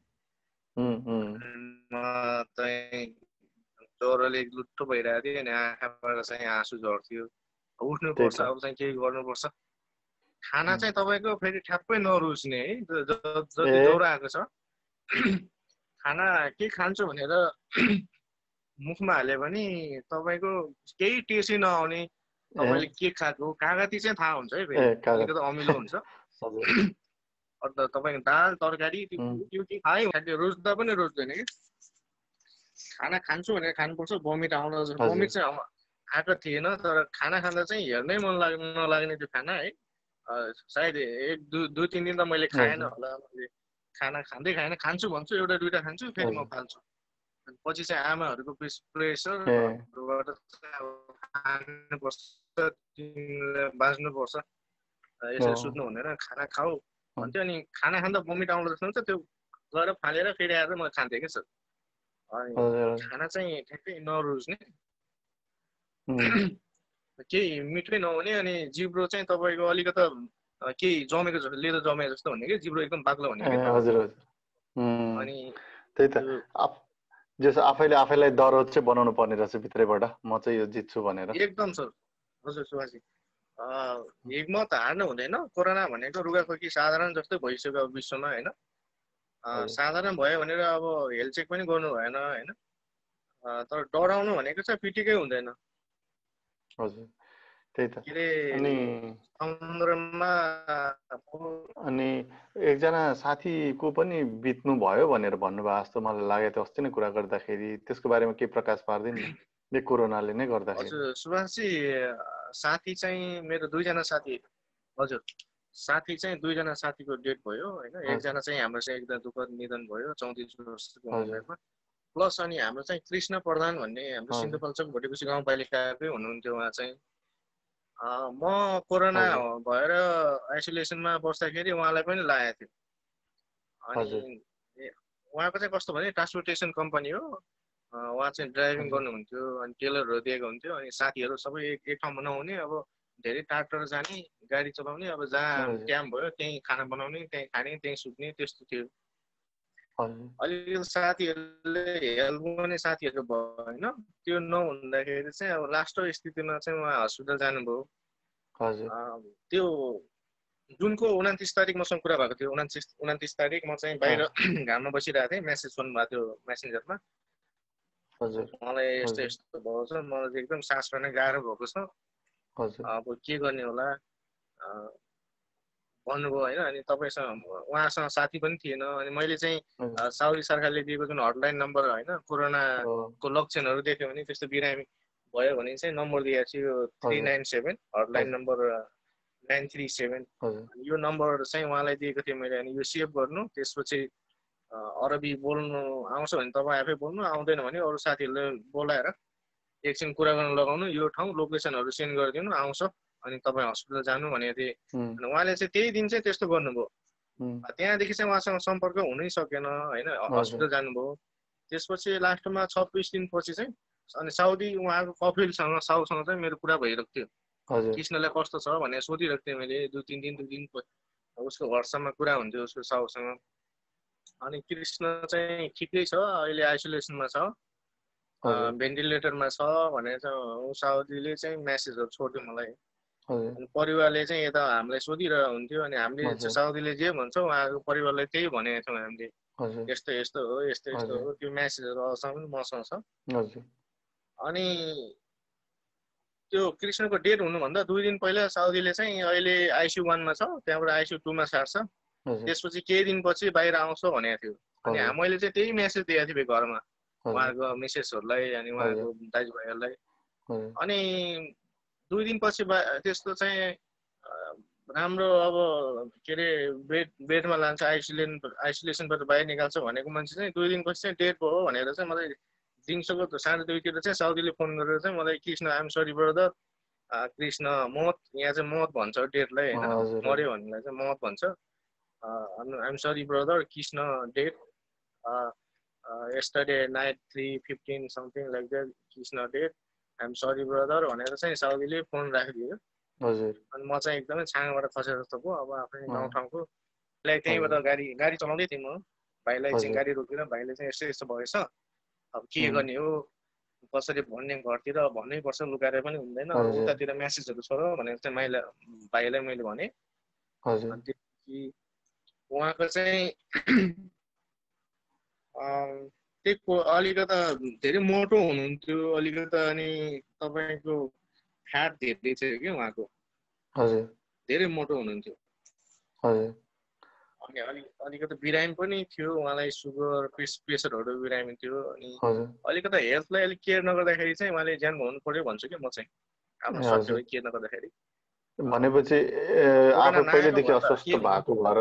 चाहिँ ज्वरोले लुट्टो भइरहेको थियो अनि आँखाबाट चाहिँ आँसु झर्थ्यो उठ्नुपर्छ अब चाहिँ केही गर्नुपर्छ खाना चाहिँ तपाईँको फेरि ठ्याप्पै नरुच्ने है जति ज्वरो आएको छ खाना के खान्छु भनेर मुखमा हाल्यो भने तपाईँको केही टेस्टै नआउने तपाईँले के खाएको कागती चाहिँ थाहा हुन्छ है फेरि अलिकति अमिलो हुन्छ अन्त तपाईँको दाल तरकारी त्यो के खायो रोज्दा पनि रोज्दैन कि खाना खान्छु भनेर खानुपर्छ भमिट आउन भमिट चाहिँ आएको थिएन तर खाना खाँदा चाहिँ हेर्नै मन नलाग्ने त्यो खाना है सायद दुई तिन दिन त मैले खाएन होला खाना खाँदै खाएन खान्छु भन्छु एउटा दुइटा खान्छु फेरि म फाल्छु पछि चाहिँ आमाहरूको प्रेसरबाट खानुपर्छ तिमीलाई बाँच्नुपर्छ यसरी सुत्नु हुँदैन खाना खाऊ भन्थ्यो अनि खाना खाँदा भमिट आउनु जस्तो हुन्छ त्यो गएर फालेर फेरि आएर म खान्थेँ क्या सर अनि खाना चाहिँ ठ्याक्कै नरुच्ने केही मिठै नहुने अनि जिब्रो चाहिँ तपाईँको अलिकता केही जमेको जस्तो लेदो जमेको जस्तो हुने कि जिब्रो एकदम बाक्लो हुने कि अनि त्यही त जस्तो आफैले आफैलाई डर चाहिँ बनाउनु पर्ने रहेछ भित्रैबाट म चाहिँ यो जित्छु भनेर एकदम सर हजुर सुभाषजी हिम्मत हार्नु हुँदैन कोरोना भनेको रुगाखोकी साधारण जस्तै भइसक्यो विश्वमा होइन साधारण भयो भनेर अब हेल्थ चेक पनि गर्नु भएन होइन तर डराउनु भनेको चाहिँ पिटिकै हुँदैन हजुर त्यही त अनि एकजना साथीको पनि बित्नु भयो भनेर भन्नुभयो जस्तो मलाई लाग्यो त्यो अस्ति नै कुरा गर्दाखेरि त्यसको बारेमा केही प्रकाश पार्दैन यो कोरोनाले नै गर्दाखेरि। हजुर सुभाषजी साथी चाहिँ मेरो दुईजना साथी हजुर साथी चाहिँ दुईजना साथीको डेथ भयो होइन एकजना चाहिँ हाम्रो चाहिँ एकदम दुःखद निधन भयो 34 वर्षको उमेरमा प्लस अनि हाम्रो चाहिँ कृष्ण प्रधान भन्ने हाम्रो सिन्धुपाल्चोक भोटेकोसी गाउँपालिकाकै हुनुहुन्थ्यो उहाँ चाहिँ म कोरोना हजुर भएर आइसोलेसनमा बस्दाखेरि उहाँलाई पनि लागेको थियो। अनि हजुर उहाँको चाहिँ कस्तो भने ट्रान्सपोर्टेसन कम्पनी हो। उहाँ चाहिँ ड्राइभिङ हजुर गर्नुहुन्थ्यो अनि टेलरहरू दिएको हुन्थ्यो अनि साथीहरू सबै एक ठाउँमा नहुने अब धेरै टाढो जाने गाडी चलाउने अब जहाँ हजुर क्याम्प भयो त्यहीँ खाना बनाउने त्यहीँ खाने त्यहीँ सुत्ने त्यस्तो थियो। हजुर अलिकति साथीहरूले हेल्प गर्ने साथीहरू भयो होइन त्यो नहुँदाखेरि चाहिँ अब लास्ट स्थितिमा चाहिँ उहाँ हस्पिटल जानुभयो। हजुर त्यो जुनको 29 तारिक मसँग कुरा भएको थियो। 29 तारिक म चाहिँ बाहिर घाममा बसिरहेको थिएँ। मेसेज गर्नुभएको थियो मेसेन्जरमा हजुर मलाई यस्तो हजुर यस्तो भएको छ, मलाई एकदम सास फेर्न गाह्रो भएको छ, हजुर अब के गर्ने होला भन्नुभयो होइन। अनि तपाईँसँग उहाँसँग साथी पनि थिएन अनि मैले चाहिँ साउदी सरकारले दिएको जुन हटलाइन नम्बर होइन कोरोनाको लक्षणहरू देख्यो भने त्यस्तो बिरामी भयो भने चाहिँ नम्बर दिएको थियो 397 हटलाइन नम्बर 937 यो नम्बर चाहिँ उहाँलाई दिएको थिएँ मैले। अनि यो सेभ गर्नु, त्यसपछि अरबी बोल्नु आउँछ भने तपाईँ आफै बोल्नु, आउँदैन भने अरू साथीहरूले बोलाएर एकछिन कुरा गर्न लगाउनु, यो ठाउँ लोकेसनहरू सेन्ड गरिदिनु आउँछ अनि तपाईँ हस्पिटल जानु भनेको थिएँ। अनि उहाँले चाहिँ त्यही दिन चाहिँ त्यस्तो गर्नुभयो। त्यहाँदेखि चाहिँ उहाँसँग सम्पर्क हुनै सकेन होइन, हस्पिटल जानुभयो। त्यसपछि लास्टमा 26 दिनपछि चाहिँ अनि साउदी उहाँको कपिलसँग साउसँग चाहिँ मेरो कुरा भइरहेको थियो। कृष्णलाई कस्तो छ भनेर सोधिरहेको थिएँ मैले। 2-3 दिन उसको व्हाट्सएपमा कुरा हुन्थ्यो उसको साउसँग। अनि कृष्ण चाहिँ ठिकै छ, अहिले आइसोलेसनमा छ, भेन्टिलेटरमा छ भनेर चाहिँ साउदीले चाहिँ मेसेजहरू छोड्थ्यो मलाई। अनि परिवारले चाहिँ यता हामीलाई सोधिरहेको हुन्थ्यो अनि हामीले साउदीले जे भन्छ उहाँको परिवारलाई त्यही भनेको थियौँ हामीले, यस्तो यस्तो हो यस्तो यस्तो हो। त्यो मेसेजहरू अहिलेसम्म मसँग छ। अनि त्यो कृष्णको डेट हुनुभन्दा 2 दिन पहिला साउदीले चाहिँ अहिले आइसियु 1 मा छ, त्यहाँबाट आइसियु 2 मा सार्छ, त्यसपछि केही दिनपछि बाहिर आउँछ भनेको थियो। अनि मैले चाहिँ त्यही मेसेज दिएको थिएँ घरमा उहाँको मिसेसहरूलाई अनि उहाँको दाजुभाइहरूलाई। अनि 2 दिनपछि त्यस्तो चाहिँ राम्रो अब के अरे बेडमा लान्छ, आइसोलेसनबाट बाहिर निकाल्छ भनेको मान्छे चाहिँ 2 दिनपछि चाहिँ डेट भयो भनेर चाहिँ मलाई दिउँसोको 2:30 चाहिँ साउदीले फोन गरेर चाहिँ मलाई Krishna I'm sorry brother, Krishna मौत, यहाँ चाहिँ मौत भन्छ डेटलाई होइन, मऱ्यो भन्नेलाई चाहिँ मौत भन्छ। I'm sorry brother, Krishna dead yesterday night 3:15 something like that, Krishna dead, I'm sorry brother भनेर चाहिँ साउदीले फोन राखिदियो। अनि म चाहिँ एकदमै छाङबाट खसे जस्तो भयो। अब आफ्नै गाउँठाउँको भाइलाई त्यहीँबाट गाडी चलाउँदै थिएँ म, भाइलाई चाहिँ गाडी रोकेर भाइले चाहिँ यस्तो यस्तो भएछ, अब के गर्ने हो, कसरी भन्ने, घरतिर भन्नै पर्छ, लुकाएर पनि हुँदैन, उतातिर मेसेजहरू छोड भनेर चाहिँ भाइलाई मैले भने। अनि त्यसपछि उहाँको चाहिँ त्यही अलिकता धेरै मोटो हुनुहुन्थ्यो अलिकता, अनि तपाईँको फ्याट धेरै थियो कि उहाँको, धेरै मोटो हुनुहुन्थ्यो। अनि अलिकति बिरामी पनि थियो उहाँलाई, सुगर प्रेसरहरू बिरामी थियो। अनि अलिकता हेल्थलाई अलिक केयर नगर्दाखेरि चाहिँ उहाँले ज्यान गुमाउनु पर्यो भन्छु कि म चाहिँ, आफ्नो स्वास्थ्यलाई केयर नगर्दाखेरि। भनेपछि आफू पहिलेदेखि अस्वस्थ भएको भएर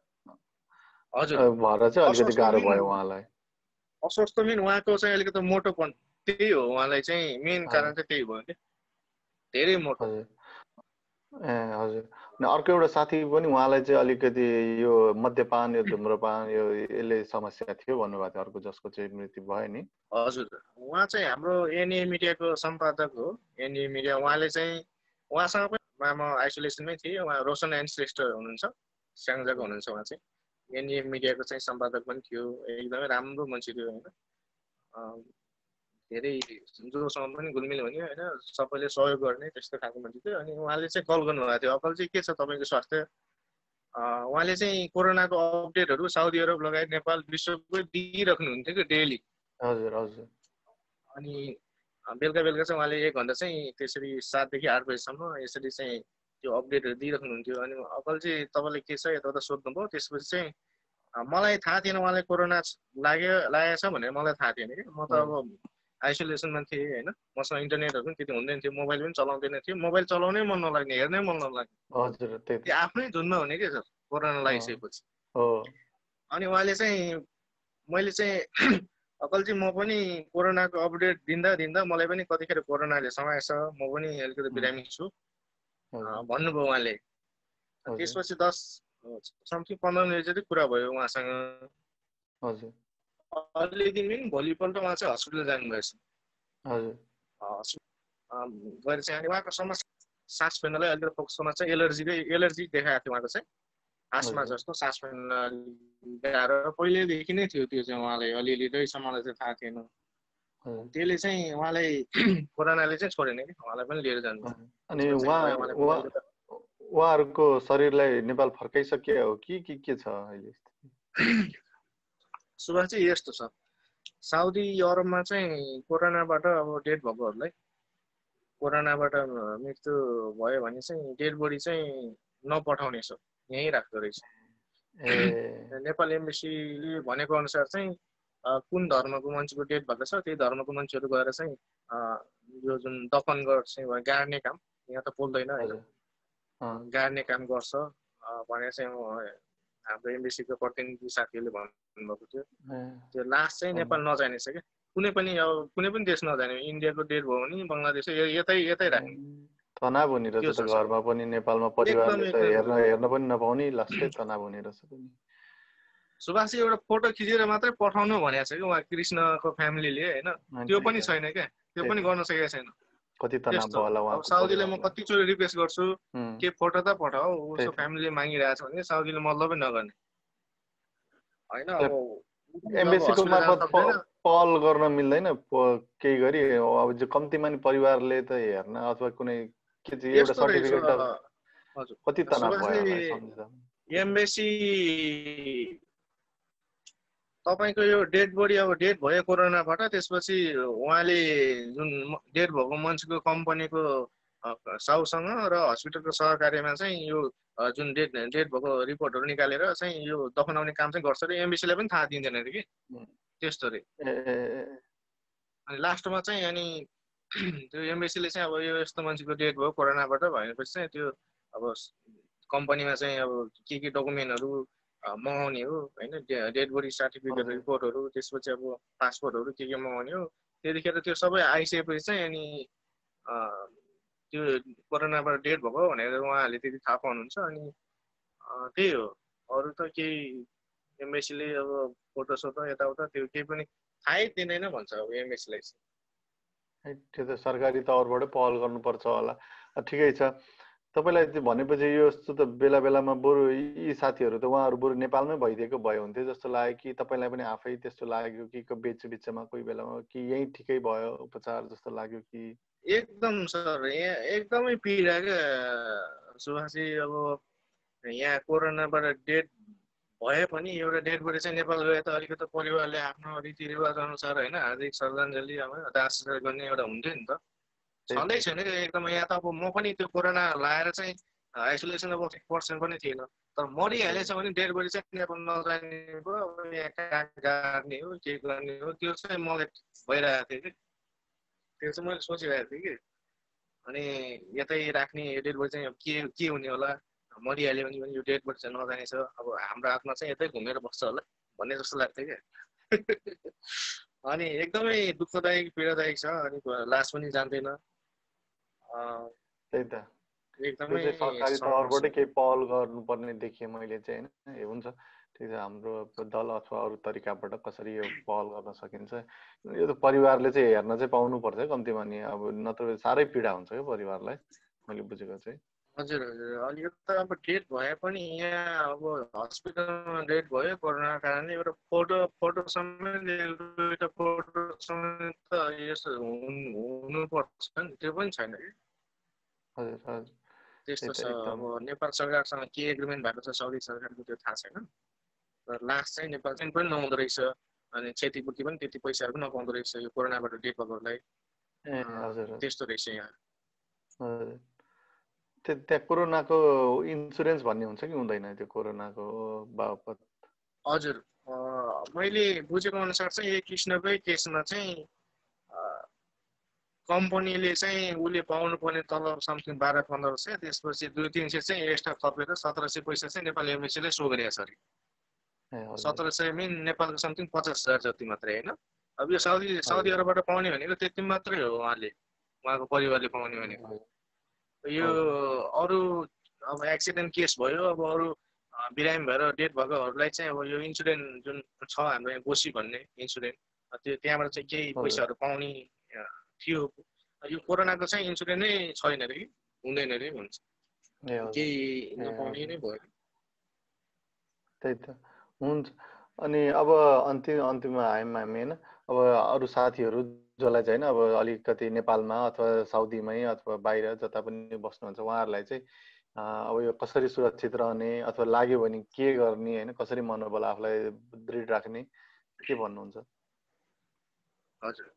चाहिँ अलिकति गाह्रो भयो उहाँलाई। अस्वस्थ मिन उहाँको चाहिँ अलिकति मोटोपन, त्यही हो उहाँलाई चाहिँ मेन कारण चाहिँ त्यही भयो कि धेरै मोटो। हजुर। अनि अर्को एउटा साथी पनि उहाँलाई चाहिँ अलिकति यो मद्यपान, यो धुम्रपान, यो यसले समस्या थियो भन्नुभएको थियो, अर्को जसको चाहिँ मृत्यु भयो नि। हजुर, उहाँ चाहिँ हाम्रो एनए मिडियाको सम्पादक हो, एनए मिडिया। उहाँले चाहिँ उहाँसँग पनि म आइसोलेसनमै थिएँ। उहाँ रोशन एन श्रेष्ठ हुनुहुन्छ, स्याङ्जाको हुनुहुन्छ। उहाँ चाहिँ एनए मिडियाको चाहिँ सम्पादक पनि थियो, एकदमै राम्रो मान्छे थियो होइन, धेरै जोसँग पनि घुलमिल हुने होइन, सबैले सहयोग गर्ने त्यस्तो खालको मान्छे थियो। अनि उहाँले चाहिँ कल गर्नुभएको थियो, अकल चाहिँ के छ तपाईँको स्वास्थ्य। उहाँले चाहिँ कोरोनाको अपडेटहरू साउदी अरब लगायत नेपाल विश्वकै दिइराख्नुहुन्थ्यो कि डेली। अनि बेलुका चाहिँ उहाँले 1 घन्टा चाहिँ त्यसरी 7 देखि 8 बजीसम्म यसरी चाहिँ त्यो अपडेटहरू दिइराख्नुहुन्थ्यो। अनि अकल चाहिँ तपाईँले के छ यताउता सोध्नुभयो। त्यसपछि चाहिँ मलाई थाहा थिएन उहाँलाई कोरोना लागेछ भनेर, मलाई थाहा थिएन कि। म त अब आइसोलेसनमा थिएँ होइन, मसँग इन्टरनेटहरू पनि त्यति हुँदैन थियो, मोबाइल पनि चलाउँदैन थियो, मोबाइल चलाउनै मन नलाग्ने, हेर्नै मन नलाग्ने, त्यो आफ्नै धुनमा हुने क्या सर कोरोना लागिसकेपछि। अनि उहाँले चाहिँ मैले चाहिँ अकल चाहिँ म पनि कोरोनाको अपडेट दिँदा मलाई पनि कतिखेर कोरोनाले समाएछ, म पनि अलिकति बिरामी छु भन्नुभयो उहाँले। त्यसपछि 10 समथिङ 15 मिनट जति कुरा भयो उहाँसँग। हजुर अलिक दिन पनि भोलिपल्ट उहाँ चाहिँ हस्पिटल जानुभएछ। हजुर गएर चाहिँ अनि उहाँको समस्या सास फेर्नलाई अलिकति फोकस गर्न चाहिँ एलर्जी देखाएको थियो उहाँको चाहिँ आस्मा जस्तो सास फेर्न गाह्रो पहिल्यैदेखि नै थियो त्यो चाहिँ उहाँलाई अलिअलि रहेछ मलाई चाहिँ थाहा थिएन। त्यसले चाहिँ उहाँलाई कोरोनाले चाहिँ छोडेन कि उहाँलाई पनि लिएर जानु। अनि उहाँहरूको शरीरलाई नेपाल फर्काइसके हो कि के छ अहिले? सुभाष चाहिँ यस्तो छ, साउदी अरबमा चाहिँ कोरोनाबाट अब डेड भएकोहरूलाई कोरोनाबाट मृत्यु भयो भने चाहिँ डेड बडी चाहिँ नपठाउने छ, यहीँ राख्दो रहेछ। नेपाल एम्बेसीले भनेको अनुसार चाहिँ कुन धर्मको मान्छेको डेड भएको छ त्यही धर्मको मान्छेहरू गएर चाहिँ यो जुन दफन गर्छ गाड्ने काम, यहाँ त बोल्दैन होइन, गाड्ने काम गर्छ भनेर चाहिँ हाम्रो एम्बेसीको प्रतिनिधि साथीहरूले भन्नुभएको थियो। त्यो लास्ट चाहिँ नेपाल नजाने छ क्या, कुनै पनि देश नजाने। इन्डियाको डेड भयो भने बङ्गलादेश यतै राख्ने। तनाव हुने रहेछ त घरमा पनि, नेपालमा परिवारले त हेर्न पनि नपाउने, लास्टै तनाव हुने रहेछ पनि। सुभाषजी एउटा फोटो खिचेर मात्रै पठाउनु भनेको छ कि उहाँ कृष्णको फ्यामिलीले होइन, त्यो पनि छैन क्या, त्यो पनि गर्न सकेको छैन। कति तनाव होला उहाँको। साउदीले म कतिचोटि रिक्वेस्ट गर्छु के फोटो त पठाऊ, उसको फ्यामिलीले मागिरहेछ भने साउदीले मतलबै नगर्ने होइन। अब एम्बेसीको मार्फत पहल गर्न मिल्दैन केही गरी? अब जो कम्तीमा नि परिवारले त हेर्न अथवा कुनै के चाहिँ एउटा सर्टिफिकेट कति तनाव भयो? एम्बेसी तपाईको यो डेड बडी अब डेड भयो कोरोनाबाट, त्यसपछि उहाँले जुन डेड भएको मान्छेको कम्पनीको साउसँग र हस्पिटलको सहकार्यमा चाहिँ यो जुन डेड भएको रिपोर्टहरू निकालेर चाहिँ यो दफनाउने काम चाहिँ गर्छ अरे। एम्बेसीलाई पनि थाहा दिँदैन अरे कि त्यस्तो रे। अनि लास्टमा चाहिँ अनि त्यो एम्बेसीले चाहिँ अब यो यस्तो मान्छेको डेड भयो कोरोनाबाट भनेपछि चाहिँ त्यो अब कम्पनीमा चाहिँ अब के डकुमेन्टहरू मगाउने हो होइन, डेड बडी सर्टिफिकेट रिपोर्टहरू, त्यसपछि अब पासपोर्टहरू के मगाउने हो। त्यतिखेर त्यो सबै आइसकेपछि चाहिँ अनि त्यो कोरोनाबाट डेड भएको भनेर उहाँहरूले त्यति थाहा पाउनुहुन्छ। अनि त्यही हो, अरू त केही एमएससीले अब फोटोसोटो यताउता त्यो केही पनि थाहै दिँदैन भन्छ अब एमएससीलाई चाहिँ। त्यो त सरकारी तौरबाट पहल गर्नुपर्छ होला। ठिकै छ, तपाईँलाई चाहिँ भनेपछि यो यस्तो त बेला बेलामा बरु यी साथीहरू त उहाँहरू बरु नेपालमै भइदिएको भए हुन्थ्यो जस्तो लाग्यो कि तपाईँलाई पनि आफै त्यस्तो लागेको कि बिचमा कोही बेलामा कि यही ठिकै भयो उपचार जस्तो लाग्यो कि? एकदम सर, यहाँ एकदमै पीडा क्या सुभाषजी। अब यहाँ कोरोनाबाट डेड भए पनि एउटा डेड बडी चाहिँ नेपाल गए त अलिकति परिवारले आफ्नो रीतिरिवाज अनुसार होइन हार्दिक श्रद्धाञ्जली अब दाह संस्कार गर्ने एउटा हुन्थ्यो नि त, छँदै छैन क्या एकदम। यहाँ त अब म पनि त्यो कोरोना लाएर चाहिँ आइसोलेसनमा बसेको पर्सन पनि थिएन, तर मरिहालेछ भने डेड बडी चाहिँ नेपाल नजाने भयो, अब यहाँ कहाँ गाड्ने हो के गर्ने हो त्यो चाहिँ मलाई भइरहेको थियो कि, त्यो चाहिँ मैले सोचिरहेको थिएँ कि। अनि यतै राख्ने डेड बडी चाहिँ के हुने होला, मरिहाल्यो भने पनि यो डेड बडी चाहिँ नजाने छ, अब हाम्रो हातमा चाहिँ यतै घुमेर बस्छ होला भन्ने जस्तो लाग्थ्यो क्या। अनि एकदमै दुःखदायक पीडादायक छ, अनि लास पनि जान्दैन। त्यही त एकदमै सरकारी तौरबाट केही पहल गर्नुपर्ने देखेँ मैले चाहिँ होइन। हुन्छ ठिक छ, हाम्रो दल अथवा अरू तरिकाबाट कसरी यो पहल गर्न सकिन्छ यो त परिवारले चाहिँ हेर्न चाहिँ पाउनुपर्छ कम्तीमा नि, अब नत्र साह्रै पीडा हुन्छ क्या परिवारलाई मैले बुझेको चाहिँ। हजुर हजुर, अलि त अब डेट भए पनि यहाँ अब हस्पिटलमा डेट भयो कोरोनाको कारणले एउटा फोटो समेत त यस्तो हुनुपर्छ नि, त्यो पनि छैन कि। हजुर हजुर त्यस्तो छ। अब नेपाल सरकारसँग के एग्रिमेन्ट भएको छ साउदी सरकारको त्यो थाहा छैन, तर लास्ट चाहिँ नेपाल चाहिँ पनि नहुँदो रहेछ, अनि क्षतिपूर्ति पनि त्यति पैसाहरू पनि नपाउँदो रहेछ यो कोरोनाबाट डेट भएकोहरूलाई। त्यस्तो रहेछ यहाँ। त्यहाँ कोरोनाको इन्सुरेन्स भन्ने हुन्छ कि हुँदैन त्यो कोरोनाको बापत? हजुर, मैले बुझेको अनुसार चाहिँ यो कृष्णकै केसमा चाहिँ कम्पनीले चाहिँ उसले पाउनु पर्ने तलब समथिङ 1200-1500, त्यसपछि 200-300 चाहिँ एक्स्ट्रा थपेर 1700 पैसा चाहिँ नेपाल एमएससीले सो गरेको छ अरे। 1700 मिन नेपालको समथिङ 50,000 जति मात्रै होइन। अब यो साउदी अरबबाट पाउने भनेको त्यति मात्रै हो, उहाँको परिवारले पाउने भनेको। यो अरू अब एक्सिडेन्ट केस भयो, अब अरू बिरामी भएर डेथ भएकोहरूलाई चाहिँ अब यो इन्सुरेन्स जुन छ हाम्रो यहाँ गोसी भन्ने इन्सुरेन्स, त्यो त्यहाँबाट चाहिँ केही पैसाहरू पाउने थियो। यो कोरोनाको चाहिँ इन्सुरेन्स नै छैन अरे कि, हुँदैन अरे भन्छ, केही नपाउने नै भयो। त्यही त हुन्छ। अनि अब अन्तिममा आयौँ हामी होइन, अब अरू साथीहरू जसलाई चाहिँ होइन अब अलिकति नेपालमा अथवा साउदीमै अथवा बाहिर जता पनि बस्नुहुन्छ उहाँहरूलाई चाहिँ अब यो कसरी सुरक्षित रहने अथवा लाग्यो भने के गर्ने होइन, कसरी मनोबल आफूलाई दृढ राख्ने, के भन्नुहुन्छ? हजुर,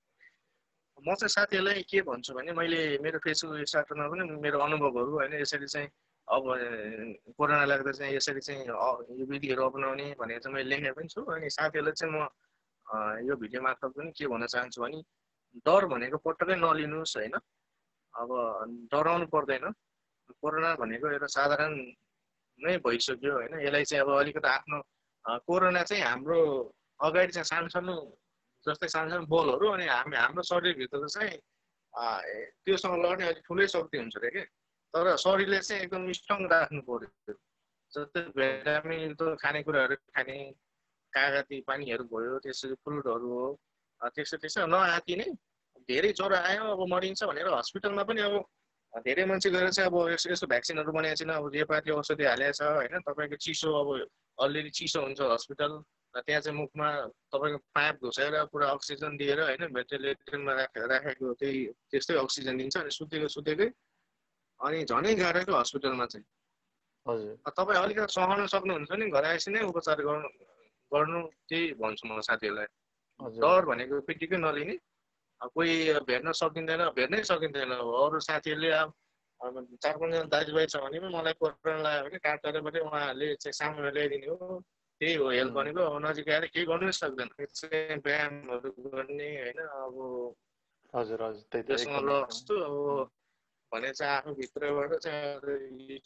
म चाहिँ साथीहरूलाई के भन्छु भने मैले मेरो फेसबुक स्टार्टरमा पनि मेरो अनुभवहरू होइन यसरी चाहिँ अब कोरोना लाग्दा चाहिँ यसरी चाहिँ यो विधिहरू अपनाउने भनेर चाहिँ मैले लेखेको पनि छु। अनि साथीहरूलाई चाहिँ म यो भिडियो मार्फत पनि के भन्न चाहन्छु भने डर भनेको पटक्कै नलिनुहोस् होइन। अब डराउनु पर्दैन, कोरोना भनेको एउटा साधारण नै भइसक्यो होइन। यसलाई चाहिँ अब अलिकति आफ्नो कोरोना चाहिँ हाम्रो अगाडि चाहिँ सानो सानो जस्तै सानो सानो बलहरू, अनि हाम्रो शरीरभित्र चाहिँ त्योसँग लड्ने अलिक ठुलै शक्ति हुन्छ अरे के। तर शरीरले चाहिँ एकदम स्ट्रङ राख्नु पर्यो। जस्तै भिटामिन त खानेकुराहरू खाने, कागती पानीहरू भयो, त्यसरी फ्रुटहरू हो, त्यसो नआतिने। धेरै ज्वरो आयो अब मरिन्छ भनेर हस्पिटलमा पनि अब धेरै मान्छे गएर चाहिँ अब यस्तो भ्याक्सिनहरू बनाएको छैन, अब नेपाली औषधि हालेको छ होइन। तपाईँको चिसो अब अलरेडी चिसो हुन्छ हस्पिटल, त्यहाँ चाहिँ मुखमा तपाईँको पाइप घुसाएर पुरा अक्सिजन दिएर होइन भेन्टिलेटरमा राखेको त्यस्तै अक्सिजन दिन्छ। अनि सुतेकै अनि झनै गाह्रो हस्पिटलमा चाहिँ। तपाईँ अलिकति सहन सक्नुहुन्छ नि घर आएपछि नै उपचार गर्नु त्यही भन्छु म साथीहरूलाई। डर भनेको पिटिकै नलिने। कोही भेट्नै सकिँदैन। अरू साथीहरूले अब 4-5 जना दाजुभाइ छ भने पनि मलाई कोरोना लाग्यो भने काट गरेर पनि उहाँहरूले चाहिँ सामु ल्याइदिने हो, त्यही हो हेल्प भनेको। नजिक आएर केही गर्नु नै सक्दैन, चाहिँ व्यायामहरू गर्ने होइन। अब हजुर त्यसमा लग्छु अब भने चाहिँ आफूभित्रबाट चाहिँ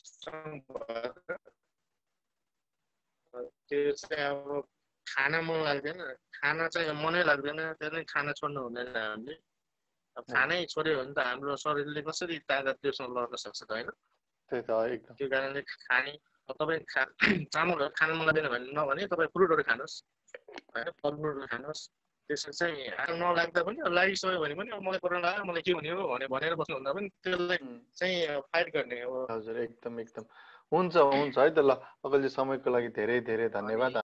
त्यो चाहिँ अब खाना मन लाग्दैन, खाना चाहिँ मनै लाग्दैन, त्यही खाना छोड्नु हुँदैन हामीले। अब खानै छोड्यो भने त हाम्रो शरीरले कसरी तागत त्योसँग लड्न सक्छ त होइन। त्यो कारणले खाने तपाईँ चामलहरू खानु मन लाग्दैन भने नभने तपाईँ फ्रुटहरू खानुहोस् होइन, फलफुलहरू खानुहोस्। त्यसरी चाहिँ आराम नलाग्दा पनि लागिसक्यो भने पनि अब मलाई कोरोना लाग्यो मलाई के हुने हो भनेर बस्नुभन्दा पनि त्यसलाई चाहिँ फाइट गर्ने हो। हजुर एकदम हुन्छ है त। ल अकलजी समयको लागि धेरै धेरै धन्यवाद।